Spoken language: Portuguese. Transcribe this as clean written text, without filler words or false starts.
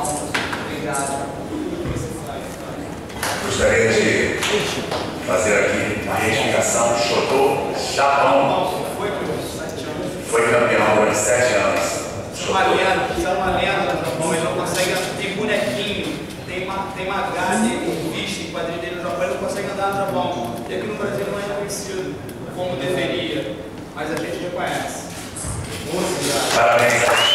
Gostaria de fazer aqui uma retificação. Chotô Japão. Foi campeão durante 7 anos. Uma lenda no Japão, ele não consegue. Tem bonequinho, tem uma grade vista em quadrilha dele no Japão, ele não consegue andar no Japão. E aqui no Brasil não é reconhecido como deveria, mas a gente reconhece. Parabéns.